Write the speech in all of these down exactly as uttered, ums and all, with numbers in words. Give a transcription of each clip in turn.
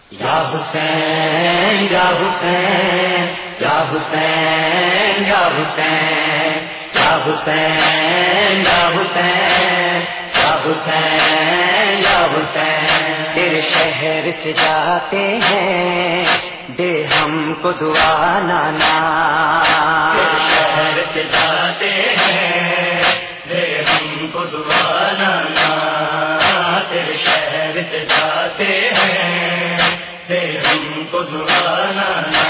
یا حسین یا حسین یا حسین یا حسین یا حسین یا حسین یا حسین یا حسین تیرے شہر سے جاتے ہیں دے ہم کو دعا نانا، تیرے شہر سے جاتے ہیں دے ہم کو دعا نانا، تیرے شہر سے جاتے ہیں دے ہم کو دعا نانا،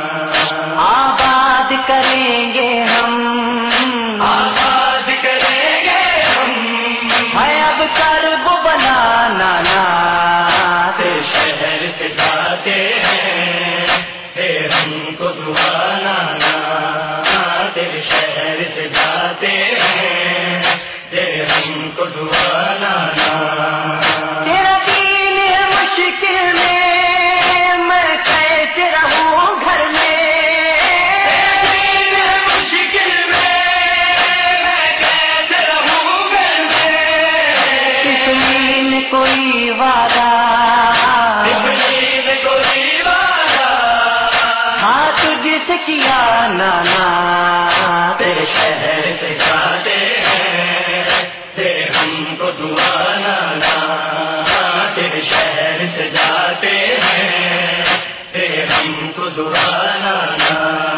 آباد کریں گے ہم آباد کریں گے ہم ہے اب کرب بنا نانا، تیرے شہر سے جاتے ہیں دے ہم کو دعا نانا، تیرے شہر سے جاتے ہیں دے ہم کو دعا نانا، تیرا دین ہے مشکل میں میں کیسے رہوں گھر میں، دین ہے مشکل میں میں کیسے رہوں گھر میں، تسلیم کوئی وعدہ تسلیم کوئی وعدہ ہاں تجھ سے کیا نانا، تیرے شہر سے جاتے ہیں دے ہم کو دعا نانا، تیرے شہر سے جاتے ہیں دے ہم کو دعا نانا،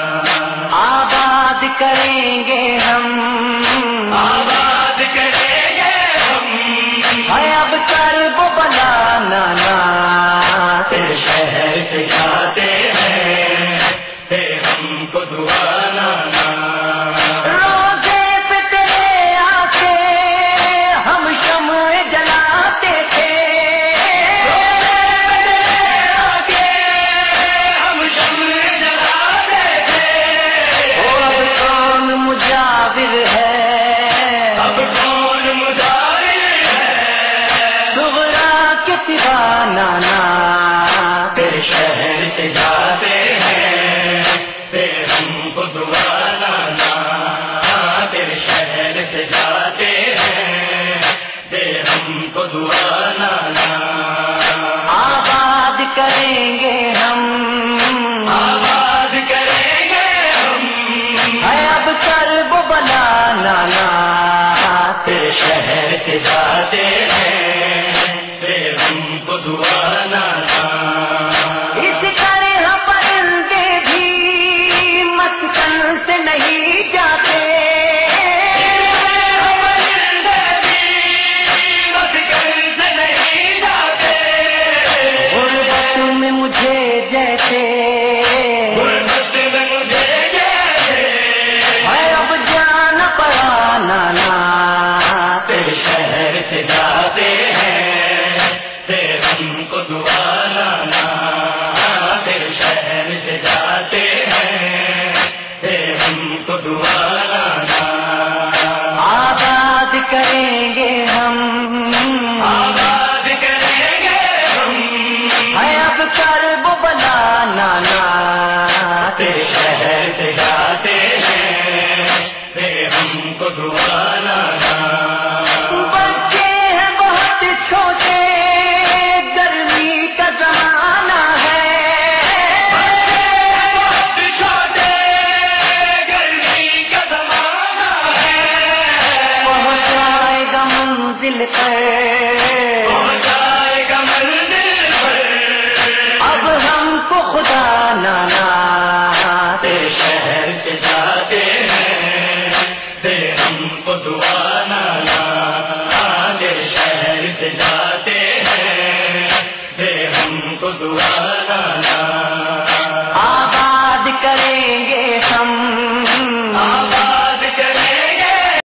آباد کریں گے ہم آباد کریں گے ہم ہے اب کرب بنا نانا، تیرے شہر سے جاتے ہیں دے ہم کو دعا نانا، روزے پہ تیرے آتے ہم شمع جلاتے تھے، روزے پہ تیرے آتے ہم شمع جلاتے تھے، اب کون مجاور ہے اب کون مجاور ہے صغرا کے سوا نانا، تیرے شہر سے جاتے ہیں دے ہم کو دعا نانا، تیرے شہر سے جاتے ہیں دے ہم کو دعا نانا، آباد کریں گے ہم آباد کریں گے ہم ہے اب کرب بنا نانا، تیرے شہر سے جاتے ہیں دے ہم کو دعا نانا، اس طرح پرندے بھی مسکن سے نہیں جاتے، پرندے بھی مسکن سے نہیں جاتے، غربت میں مجھے جیسے